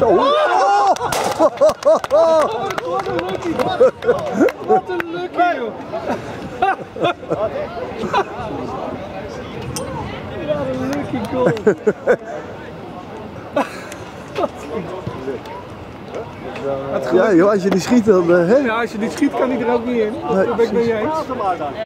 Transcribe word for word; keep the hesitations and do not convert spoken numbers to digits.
Zo. Oh! Wat een lucky! Wat een lucky, joh! Wat een lucky goal! Ja, joh, als je niet schiet dan... Uh, hè? Ja, als je niet schiet kan hij er ook niet in. Dat ben ik mee eens.